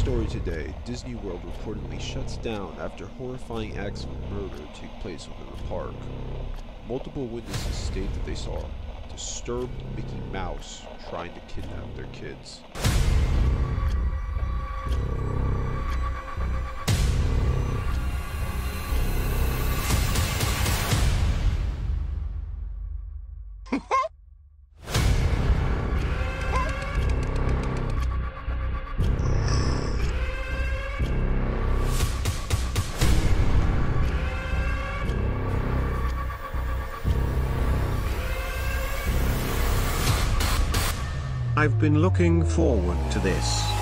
story today, Disney World reportedly shuts down after horrifying acts of murder take place within the park. Multiple witnesses state that they saw a disturbed Mickey Mouse trying to kidnap their kids. I've been looking forward to this.